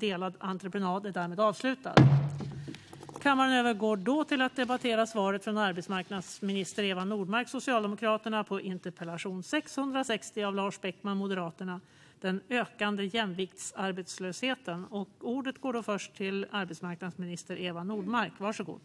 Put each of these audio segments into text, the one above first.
delad entreprenad är därmed avslutad. Kammaren övergår då till att debattera svaret från arbetsmarknadsminister Eva Nordmark, Socialdemokraterna, på interpellation 660 av Lars Beckman, Moderaterna, den ökande jämviktsarbetslösheten. Och ordet går då först till arbetsmarknadsminister Eva Nordmark. Varsågod.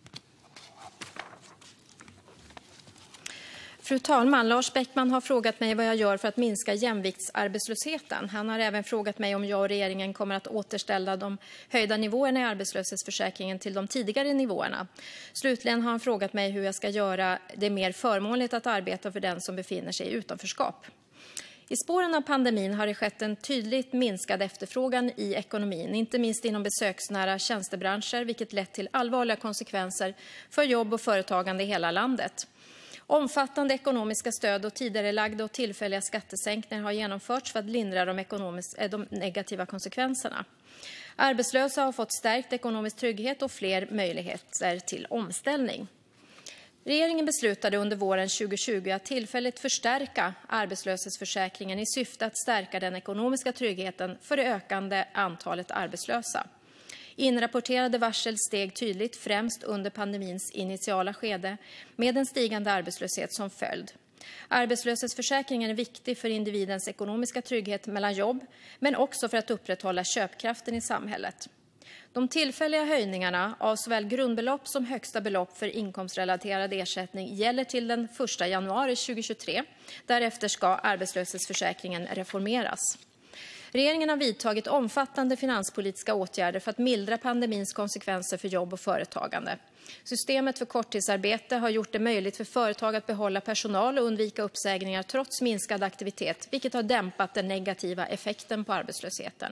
Fru talman, Lars Beckman har frågat mig vad jag gör för att minska jämviktsarbetslösheten. Han har även frågat mig om jag och regeringen kommer att återställa de höjda nivåerna i arbetslöshetsförsäkringen till de tidigare nivåerna. Slutligen har han frågat mig hur jag ska göra det mer förmånligt att arbeta för den som befinner sig i utanförskap. I spåren av pandemin har det skett en tydligt minskad efterfrågan i ekonomin, inte minst inom besöksnära tjänstebranscher, vilket lett till allvarliga konsekvenser för jobb och företagande i hela landet. Omfattande ekonomiska stöd och tidigarelagda och tillfälliga skattesänkningar har genomförts för att lindra de negativa konsekvenserna. Arbetslösa har fått stärkt ekonomisk trygghet och fler möjligheter till omställning. Regeringen beslutade under våren 2020 att tillfälligt förstärka arbetslöshetsförsäkringen i syfte att stärka den ekonomiska tryggheten för det ökande antalet arbetslösa. Inrapporterade varsel steg tydligt, främst under pandemins initiala skede, med en stigande arbetslöshet som följd. Arbetslöshetsförsäkringen är viktig för individens ekonomiska trygghet mellan jobb, men också för att upprätthålla köpkraften i samhället. De tillfälliga höjningarna av såväl grundbelopp som högsta belopp för inkomstrelaterad ersättning gäller till den 1 januari 2023. Därefter ska arbetslöshetsförsäkringen reformeras. Regeringen har vidtagit omfattande finanspolitiska åtgärder för att mildra pandemins konsekvenser för jobb och företagande. Systemet för korttidsarbete har gjort det möjligt för företag att behålla personal och undvika uppsägningar trots minskad aktivitet, vilket har dämpat den negativa effekten på arbetslösheten.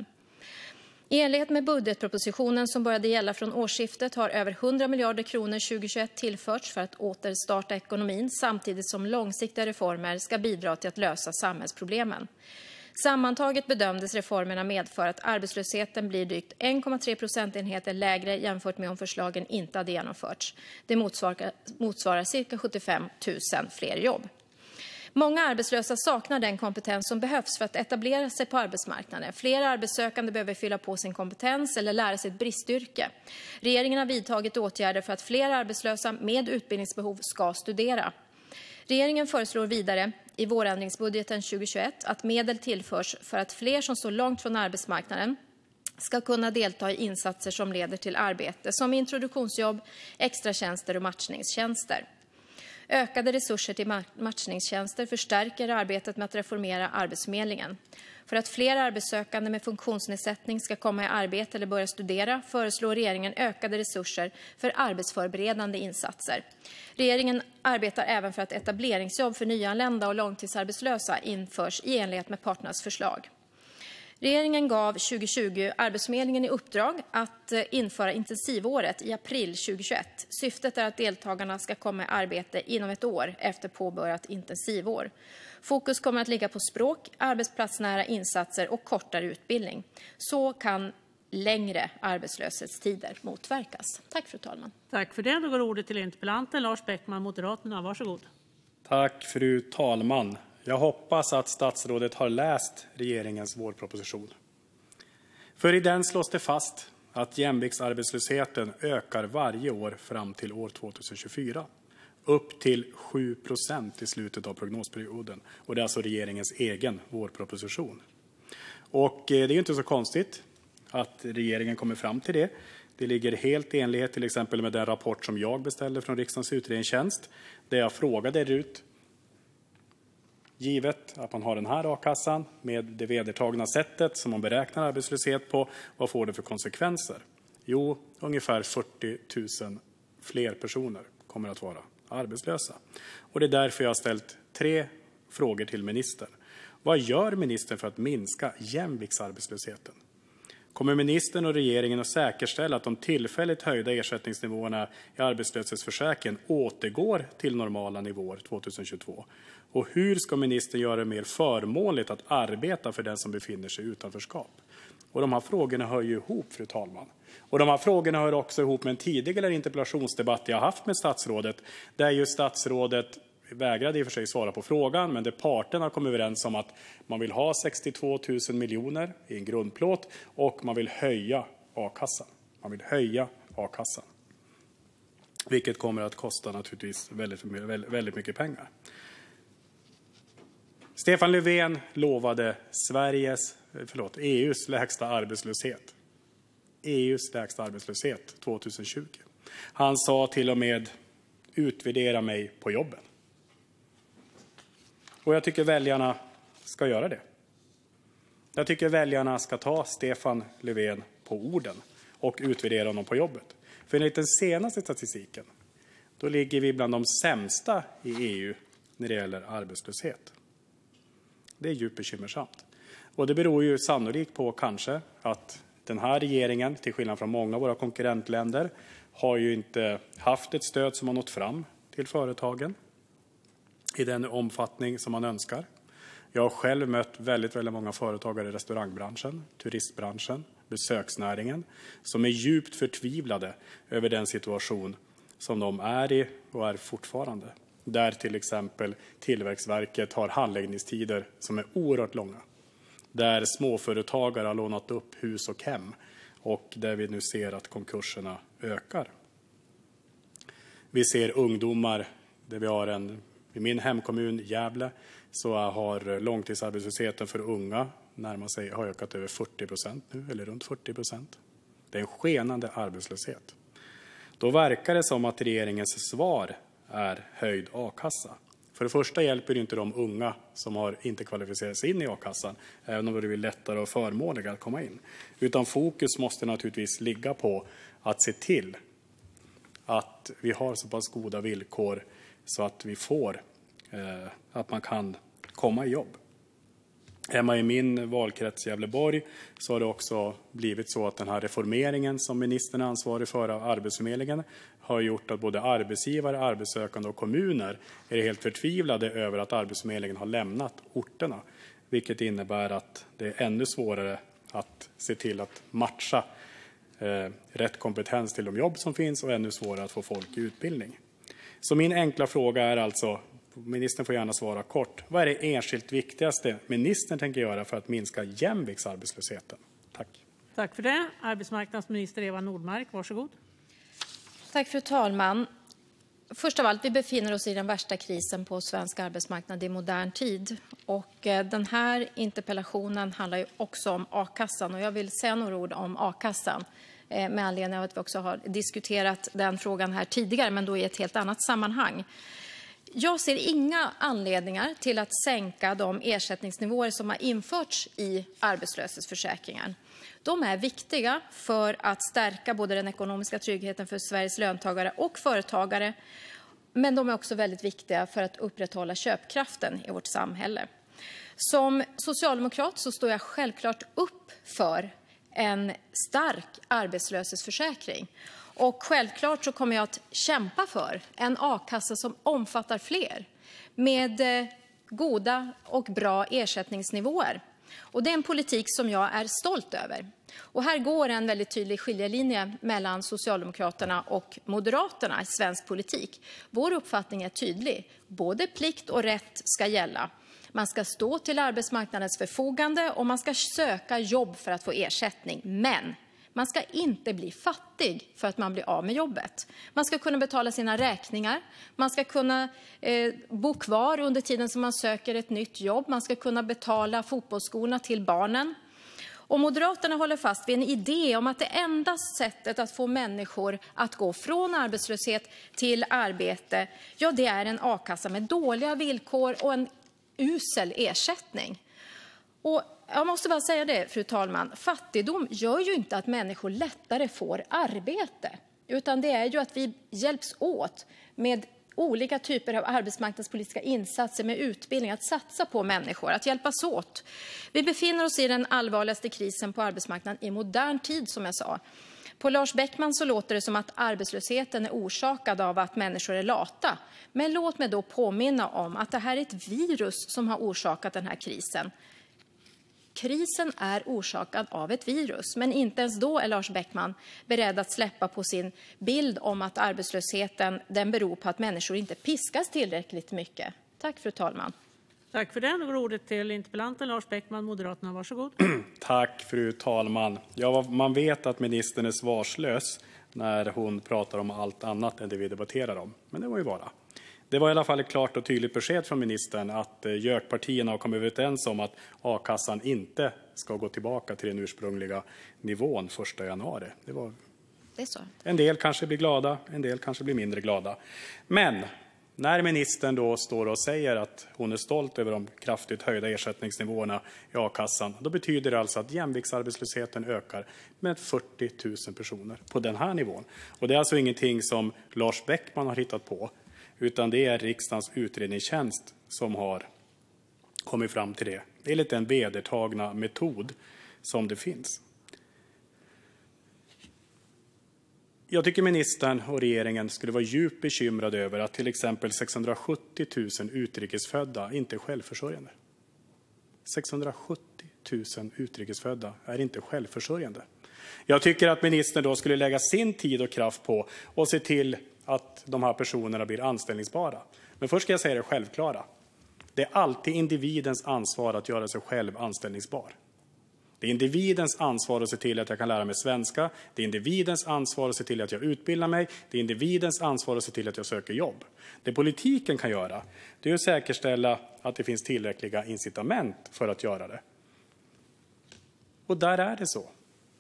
I enlighet med budgetpropositionen som började gälla från årsskiftet har över 100 miljarder kronor 2021 tillförts för att återstarta ekonomin, samtidigt som långsiktiga reformer ska bidra till att lösa samhällsproblemen. Sammantaget bedömdes reformerna medföra att arbetslösheten blir drygt 1,3 procentenheter lägre jämfört med om förslagen inte hade genomförts. Det motsvarar cirka 75 000 fler jobb. Många arbetslösa saknar den kompetens som behövs för att etablera sig på arbetsmarknaden. Flera arbetssökande behöver fylla på sin kompetens eller lära sig ett bristyrke. Regeringen har vidtagit åtgärder för att fler arbetslösa med utbildningsbehov ska studera. Regeringen föreslår vidare i vårändringsbudgeten 2021 att medel tillförs för att fler som står långt från arbetsmarknaden ska kunna delta i insatser som leder till arbete, som introduktionsjobb, extratjänster och matchningstjänster. Ökade resurser till matchningstjänster förstärker arbetet med att reformera Arbetsförmedlingen. För att fler arbetssökande med funktionsnedsättning ska komma i arbete eller börja studera föreslår regeringen ökade resurser för arbetsförberedande insatser. Regeringen arbetar även för att etableringsjobb för nyanlända och långtidsarbetslösa införs i enlighet med parternas förslag. Regeringen gav 2020 Arbetsförmedlingen i uppdrag att införa intensivåret i april 2021. Syftet är att deltagarna ska komma i arbete inom ett år efter påbörjat intensivår. Fokus kommer att ligga på språk, arbetsplatsnära insatser och kortare utbildning. Så kan längre arbetslöshetstider motverkas. Tack, fru talman. Tack för det. Då går ordet till interpellanten Lars Beckman, Moderaterna. Varsågod. Tack, fru talman. Jag hoppas att statsrådet har läst regeringens vårproposition. För i den slås det fast att jämviktsarbetslösheten ökar varje år fram till år 2024. Upp till 7% i slutet av prognosperioden. Och det är alltså regeringens egen vårproposition. Och det är ju inte så konstigt att regeringen kommer fram till det. Det ligger helt i enlighet till exempel med den rapport som jag beställde från riksdagens utredningstjänst. Där jag frågade RUT, givet att man har den här a-kassan med det vedertagna sättet som man beräknar arbetslöshet på, vad får det för konsekvenser? Jo, ungefär 40 000 fler personer kommer att vara arbetslösa. Och det är därför jag har ställt 3 frågor till ministern. Vad gör ministern för att minska jämviktsarbetslösheten? Kommer ministern och regeringen att säkerställa att de tillfälligt höjda ersättningsnivåerna i arbetslöshetsförsäkringen återgår till normala nivåer 2022? Och hur ska ministern göra det mer förmånligt att arbeta för den som befinner sig i utanförskap? Och de här frågorna hör ju ihop, fru talman. Och de här frågorna hör också ihop med en tidigare interpellationsdebatt jag haft med statsrådet. Där ju statsrådet vägrade i och för sig svara på frågan, men det parterna kom överens om att man vill ha 62 000 miljoner i en grundplåt och man vill höja a-kassan. Man vill höja a-kassan. Vilket kommer att kosta naturligtvis väldigt mycket pengar. Stefan Löfven lovade EUs lägsta arbetslöshet. EUs lägsta arbetslöshet 2020. Han sa till och med: utvärdera mig på jobben. Och jag tycker väljarna ska göra det. Jag tycker väljarna ska ta Stefan Löfven på orden och utvärdera honom på jobbet. För enligt den senaste statistiken, då ligger vi bland de sämsta i EU när det gäller arbetslöshet. Det är djupt bekymmersamt. Och det beror ju sannolikt på kanske att den här regeringen, till skillnad från många av våra konkurrentländer, har ju inte haft ett stöd som har nått fram till företagen i den omfattning som man önskar. Jag har själv mött väldigt många företagare i restaurangbranschen, turistbranschen, besöksnäringen som är djupt förtvivlade över den situation som de är i och är fortfarande. Där till exempel Tillväxtverket har handläggningstider som är oerhört långa. Där småföretagare har lånat upp hus och hem och där vi nu ser att konkurserna ökar. Vi ser ungdomar, där vi har i min hemkommun Gävle så har långtidsarbetslösheten för unga har ökat över 40% nu, eller runt 40%. Det är en skenande arbetslöshet. Då verkar det som att regeringens svar är höjd a-kassa. För det första hjälper det inte de unga som har inte kvalificerat sig in i a-kassan, även om det blir lättare och förmånligare att komma in. Utan fokus måste naturligtvis ligga på att se till att vi har så pass goda villkor så att vi får att man kan komma i jobb. Hemma i min valkrets Gävleborg så har det också blivit så att den här reformeringen som ministern är ansvarig för av Arbetsförmedlingen har gjort att både arbetsgivare, arbetssökande och kommuner är helt förtvivlade över att Arbetsförmedlingen har lämnat orterna. Vilket innebär att det är ännu svårare att se till att matcha rätt kompetens till de jobb som finns och ännu svårare att få folk i utbildning. Så min enkla fråga är alltså, ministern får gärna svara kort: vad är det enskilt viktigaste ministern tänker göra för att minska jämviktsarbetslösheten? Tack. Tack för det. Arbetsmarknadsminister Eva Nordmark, varsågod. Tack fru talman. Först av allt, vi befinner oss i den värsta krisen på svensk arbetsmarknad i modern tid. Och den här interpellationen handlar ju också om a-kassan. Och jag vill säga några ord om a-kassan med anledning av att vi också har diskuterat den frågan här tidigare, men då i ett helt annat sammanhang. Jag ser inga anledningar till att sänka de ersättningsnivåer som har införts i arbetslöshetsförsäkringen. De är viktiga för att stärka både den ekonomiska tryggheten för Sveriges löntagare och företagare. Men de är också väldigt viktiga för att upprätthålla köpkraften i vårt samhälle. Som socialdemokrat så står jag självklart upp för en stark arbetslöshetsförsäkring. Och självklart så kommer jag att kämpa för en a-kassa som omfattar fler med goda och bra ersättningsnivåer. Och det är en politik som jag är stolt över. Och här går en väldigt tydlig skiljelinje mellan Socialdemokraterna och Moderaterna i svensk politik. Vår uppfattning är tydlig. Både plikt och rätt ska gälla. Man ska stå till arbetsmarknadens förfogande och man ska söka jobb för att få ersättning. Men man ska inte bli fattig för att man blir av med jobbet. Man ska kunna betala sina räkningar. Man ska kunna bo kvar under tiden som man söker ett nytt jobb. Man ska kunna betala fotbollsskorna till barnen. Och Moderaterna håller fast vid en idé om att det enda sättet att få människor att gå från arbetslöshet till arbete, ja, det är en a-kassa med dåliga villkor och en usel ersättning. Och jag måste bara säga det, fru talman. Fattigdom gör ju inte att människor lättare får arbete. Utan det är ju att vi hjälps åt med olika typer av arbetsmarknadspolitiska insatser, med utbildning, att satsa på människor, att hjälpas åt. Vi befinner oss i den allvarligaste krisen på arbetsmarknaden i modern tid, som jag sa. På Lars Beckman så låter det som att arbetslösheten är orsakad av att människor är lata. Men låt mig då påminna om att det här är ett virus som har orsakat den här krisen. Krisen är orsakad av ett virus, men inte ens då är Lars Beckman beredd att släppa på sin bild om att arbetslösheten den beror på att människor inte piskas tillräckligt mycket. Tack, fru talman. Tack för det. Då går ordet till interpellanten Lars Beckman, Moderaterna. Varsågod. Tack, fru talman. Ja, man vet att ministern är svarslös när hon pratar om allt annat än det vi debatterar om. Men det var ju bara. Det var i alla fall ett klart och tydligt besked från ministern att JÖK-partierna har kommit överens om att a-kassan inte ska gå tillbaka till den ursprungliga nivån 1 januari. Det är så. En del kanske blir glada, en del kanske blir mindre glada. Men när ministern då står och säger att hon är stolt över de kraftigt höjda ersättningsnivåerna i a-kassan, då betyder det alltså att jämviktsarbetslösheten ökar med 40 000 personer på den här nivån. Och det är alltså ingenting som Lars Beckman har hittat på, utan det är riksdagens utredningstjänst som har kommit fram till det. Det är lite en vedertagna metod som det finns. Jag tycker ministern och regeringen skulle vara djupt bekymrade över att till exempel 670 000 utrikesfödda inte är självförsörjande. 670 000 utrikesfödda är inte självförsörjande. Jag tycker att ministern då skulle lägga sin tid och kraft på att se till att de här personerna blir anställningsbara. Men först ska jag säga det självklara. Det är alltid individens ansvar att göra sig själv anställningsbar. Det är individens ansvar att se till att jag kan lära mig svenska. Det är individens ansvar att se till att jag utbildar mig. Det är individens ansvar att se till att jag söker jobb. Det politiken kan göra, det är att säkerställa att det finns tillräckliga incitament för att göra det. Och där är det så.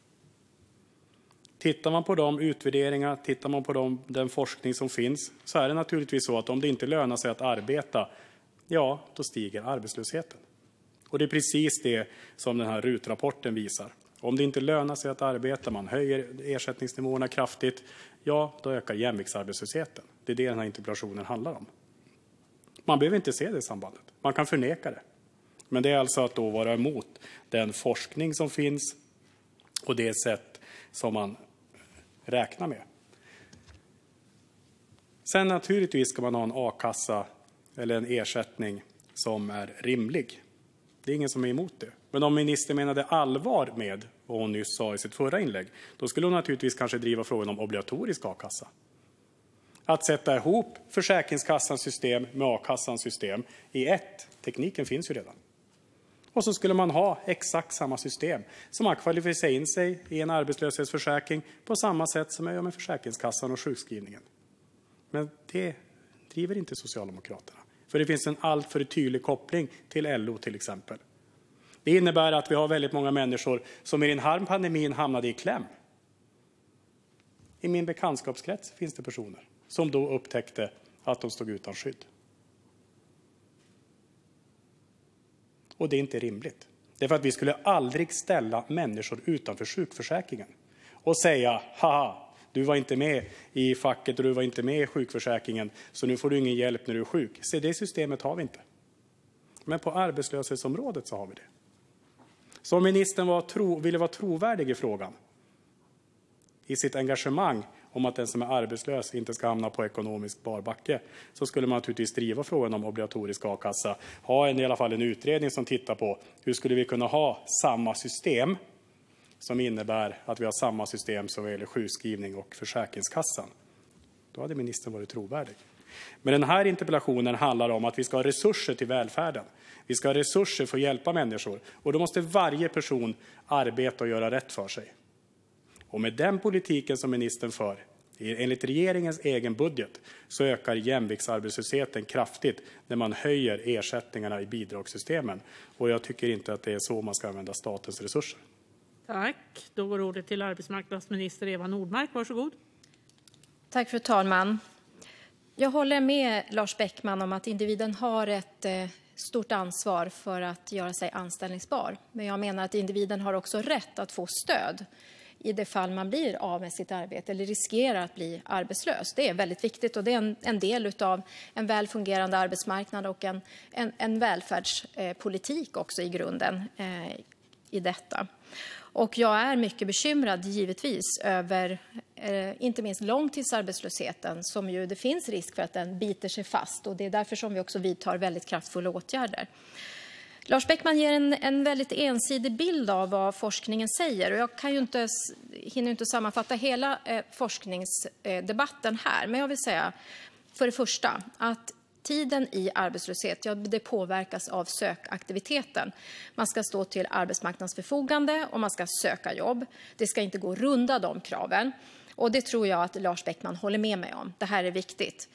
Tittar man på de utvärderingar, tittar man på den forskning som finns, så är det naturligtvis så att om det inte lönar sig att arbeta, ja, då stiger arbetslösheten. Och det är precis det som den här RUT-rapporten visar. Om det inte lönar sig att arbeta, man höjer ersättningsnivåerna kraftigt, ja, då ökar jämviktsarbetslösheten. Det är det den här interpellationen handlar om. Man behöver inte se det sambandet. Man kan förneka det. Men det är alltså att då vara emot den forskning som finns och det sätt som man räknar med. Sen naturligtvis ska man ha en a-kassa eller en ersättning som är rimlig. Det är ingen som är emot det. Men om ministern menade allvar med vad hon nyss sa i sitt förra inlägg, då skulle hon naturligtvis kanske driva frågan om obligatorisk a-kassa. Att sätta ihop Försäkringskassans system med a-kassans system i ett. Tekniken finns ju redan. Och så skulle man ha exakt samma system som man kvalificerar in sig i en arbetslöshetsförsäkring på samma sätt som jag gör med Försäkringskassan och sjukskrivningen. Men det driver inte Socialdemokraterna. För det finns en alltför tydlig koppling till LO till exempel. Det innebär att vi har väldigt många människor som i den här pandemin hamnade i kläm. I min bekantskapskrets finns det personer som då upptäckte att de stod utan skydd. Och det är inte rimligt. Det är för att vi skulle aldrig ställa människor utanför sjukförsäkringen och säga, haha, du var inte med i facket och du var inte med i sjukförsäkringen, så nu får du ingen hjälp när du är sjuk. Så det systemet har vi inte. Men på arbetslöshetsområdet så har vi det. Så om ministern ville vara trovärdig i frågan, i sitt engagemang om att den som är arbetslös inte ska hamna på ekonomisk barbacke, så skulle man naturligtvis driva frågan om obligatorisk a-kassa. Ha i alla fall en utredning som tittar på hur skulle vi kunna ha samma system som innebär att vi har samma system som vad gäller sjukskrivning och Försäkringskassan. Då hade ministern varit trovärdig. Men den här interpellationen handlar om att vi ska ha resurser till välfärden. Vi ska ha resurser för att hjälpa människor. Och då måste varje person arbeta och göra rätt för sig. Och med den politiken som ministern för, enligt regeringens egen budget, så ökar jämviktsarbetslösheten kraftigt när man höjer ersättningarna i bidragssystemen. Och jag tycker inte att det är så man ska använda statens resurser. Tack. Då går ordet till arbetsmarknadsminister Eva Nordmark. Varsågod. Tack, fru talman. Jag håller med Lars Beckman om att individen har ett stort ansvar för att göra sig anställningsbar. Men jag menar att individen har också rätt att få stöd i det fall man blir av med sitt arbete eller riskerar att bli arbetslös. Det är väldigt viktigt och det är en del av en väl fungerande arbetsmarknad och en välfärdspolitik också i grunden i detta. Och jag är mycket bekymrad givetvis över inte minst långtidsarbetslösheten som ju det finns risk för att den biter sig fast, och det är därför som vi också vidtar väldigt kraftfulla åtgärder. Lars Beckman ger en väldigt ensidig bild av vad forskningen säger. Och jag kan ju hinner inte sammanfatta hela forskningsdebatten här. Men jag vill säga för det första att tiden i arbetslöshet, det påverkas av sökaktiviteten. Man ska stå till arbetsmarknadens förfogande och man ska söka jobb. Det ska inte gå att runda de kraven. Och det tror jag att Lars Beckman håller med mig om. Det här är viktigt.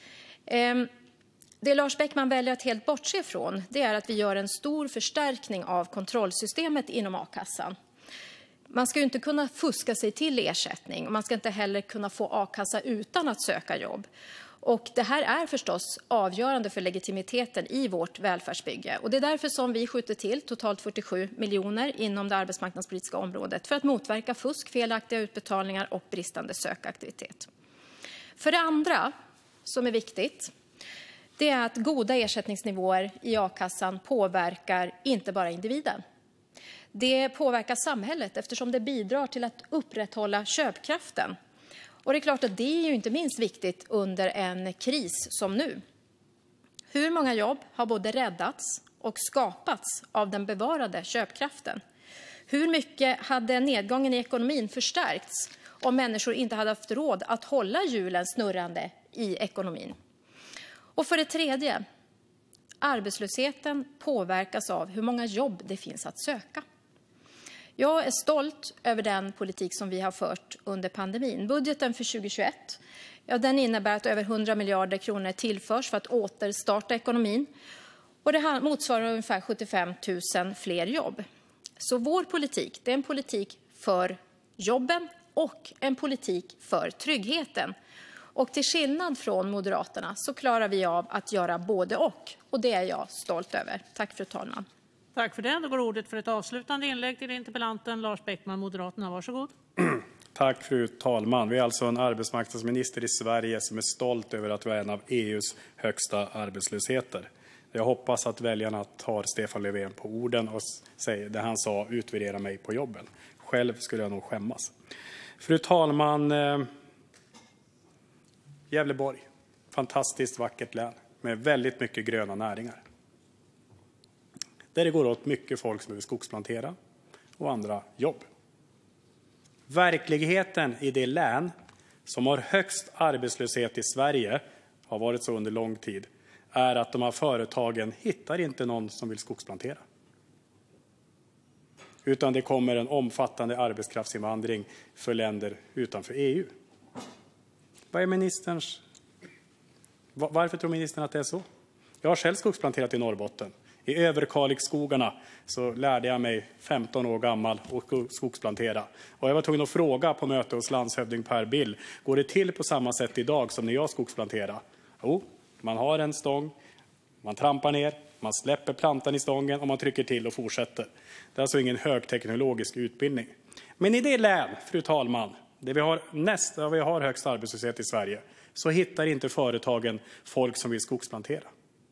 Det Lars Beckman väljer att helt bortse från, det är att vi gör en stor förstärkning av kontrollsystemet inom a-kassan. Man ska ju inte kunna fuska sig till ersättning och man ska inte heller kunna få a-kassa utan att söka jobb. Och det här är förstås avgörande för legitimiteten i vårt välfärdsbygge. Och det är därför som vi skjuter till totalt 47 miljoner inom det arbetsmarknadspolitiska området för att motverka fusk, felaktiga utbetalningar och bristande sökaktivitet. För det andra, som är viktigt, det är att goda ersättningsnivåer i a-kassan påverkar inte bara individen. Det påverkar samhället eftersom det bidrar till att upprätthålla köpkraften. Och det är klart att det är ju inte minst viktigt under en kris som nu. Hur många jobb har både räddats och skapats av den bevarade köpkraften? Hur mycket hade nedgången i ekonomin förstärkts om människor inte hade haft råd att hålla hjulen snurrande i ekonomin? Och för det tredje, arbetslösheten påverkas av hur många jobb det finns att söka. Jag är stolt över den politik som vi har fört under pandemin. Budgeten för 2021, den innebär att över 100 miljarder kronor tillförs för att återstarta ekonomin. Och det motsvarar ungefär 75 000 fler jobb. Så vår politik, det är en politik för jobben och en politik för tryggheten. Och till skillnad från Moderaterna så klarar vi av att göra både och. Och det är jag stolt över. Tack fru talman. Tack för det. Då går ordet för ett avslutande inlägg till interpellanten Lars Beckman, Moderaterna. Varsågod. Tack fru talman. Vi är alltså en arbetsmarknadsminister i Sverige som är stolt över att vi är en av EUs högsta arbetslösheter. Jag hoppas att väljarna tar Stefan Löfven på orden och säger det han sa, utvärdera mig på jobben. Själv skulle jag nog skämmas. Fru talman, Gävleborg, fantastiskt vackert län med väldigt mycket gröna näringar. Där det går åt mycket folk som vill skogsplantera och andra jobb. Verkligheten i det län som har högst arbetslöshet i Sverige, har varit så under lång tid, är att de här företagen hittar inte någon som vill skogsplantera. Utan det kommer en omfattande arbetskraftsinvandring för länder utanför EU. Vad är varför tror ministern att det är så? Jag har själv skogsplanterat i Norrbotten. I Överkalixskogarna så lärde jag mig 15 år gammal att skogsplantera. Och jag var tvungen att fråga på möte hos landshövding Per Bill, går det till på samma sätt idag som när jag skogsplanterade? Jo, man har en stång, man trampar ner, man släpper plantan i stången och man trycker till och fortsätter. Det är alltså ingen högteknologisk utbildning. Men i det län, fru talman, där vi har högst arbetslöshet i Sverige, så hittar inte företagen folk som vill skogsplantera.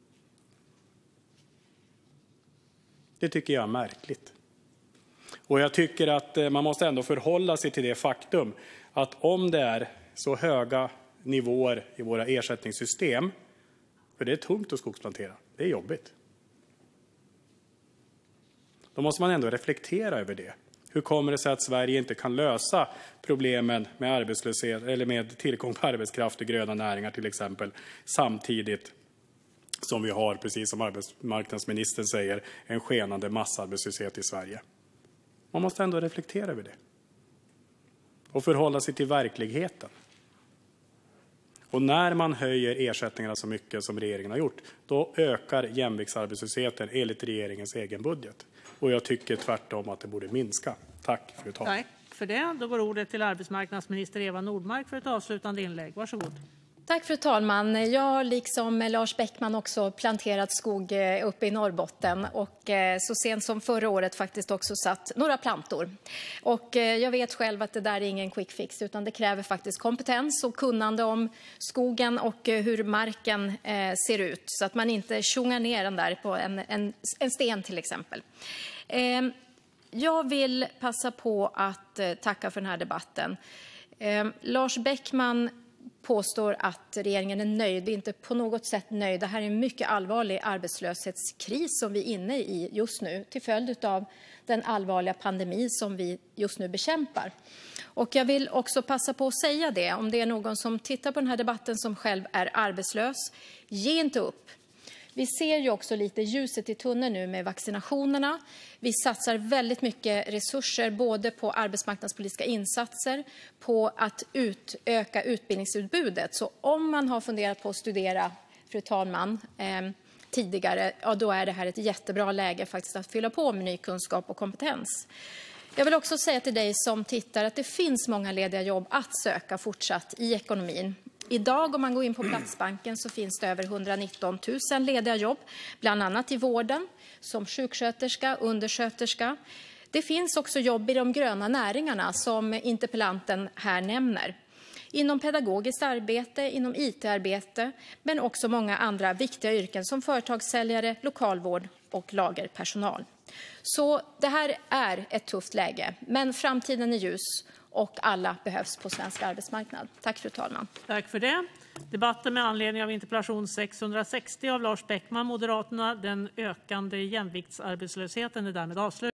Det tycker jag är märkligt. Och jag tycker att man måste ändå förhålla sig till det faktum att om det är så höga nivåer i våra ersättningssystem, för det är tungt att skogsplantera, det är jobbigt. Då måste man ändå reflektera över det. Hur kommer det sig att Sverige inte kan lösa problemen med arbetslöshet eller med tillgång på arbetskraft i gröna näringar till exempel, samtidigt som vi har, precis som arbetsmarknadsministern säger, en skenande massarbetslöshet i Sverige? Man måste ändå reflektera över det och förhålla sig till verkligheten. Och när man höjer ersättningarna så mycket som regeringen har gjort, då ökar jämviktsarbetslösheten enligt regeringens egen budget. Och jag tycker tvärtom att det borde minska. Tack, fru talman. Tack för det. Då går ordet till arbetsmarknadsminister Eva Nordmark för ett avslutande inlägg. Varsågod. Tack fru talman. Jag har liksom Lars Beckman också planterat skog uppe i Norrbotten och så sent som förra året faktiskt också satt några plantor. Och jag vet själv att det där är ingen quick fix utan det kräver faktiskt kompetens och kunnande om skogen och hur marken ser ut så att man inte tjongar ner den där på en sten till exempel. Jag vill passa på att tacka för den här debatten. Lars Beckman påstår att regeringen är nöjd. Vi är inte på något sätt nöjd. Det här är en mycket allvarlig arbetslöshetskris som vi är inne i just nu till följd av den allvarliga pandemi som vi just nu bekämpar. Och jag vill också passa på att säga det, om det är någon som tittar på den här debatten som själv är arbetslös, ge inte upp. Vi ser ju också lite ljuset i tunneln nu med vaccinationerna. Vi satsar väldigt mycket resurser både på arbetsmarknadspolitiska insatser, på att utöka utbildningsutbudet. Så om man har funderat på att studera, fru talman, tidigare, ja, då är det här ett jättebra läge faktiskt att fylla på med ny kunskap och kompetens. Jag vill också säga till dig som tittar att det finns många lediga jobb att söka fortsatt i ekonomin. Idag om man går in på Platsbanken så finns det över 119 000 lediga jobb, bland annat i vården som sjuksköterska, undersköterska. Det finns också jobb i de gröna näringarna som interpellanten här nämner. Inom pedagogiskt arbete, inom IT-arbete, men också många andra viktiga yrken som företagssäljare, lokalvård och lagerpersonal. Så det här är ett tufft läge, men framtiden är ljus och alla behövs på svensk arbetsmarknad. Tack fru talman. Tack för det. Debatten med anledning av interpellation 660 av Lars Beckman, Moderaterna, den ökande jämviktsarbetslösheten är därmed avslutad.